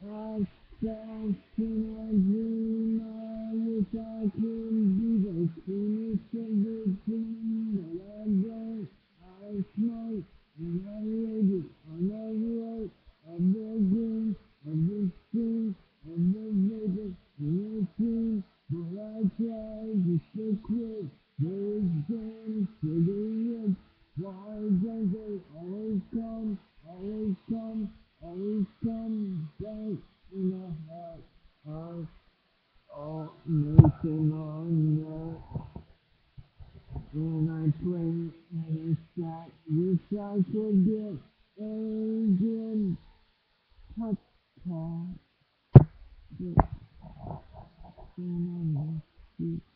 I felt in a dream I wish I could be the cleanest of the clean, but I don't. I smoke and I rage it on the road of the green, of the stream, of the vapor, in the scene. But I try just to quit. There is damn cigarettes. Why don't they always come, always come, always come back in the heart of all nation on earth? And I pray and I sat, wish I could get a good touch card. But on the street.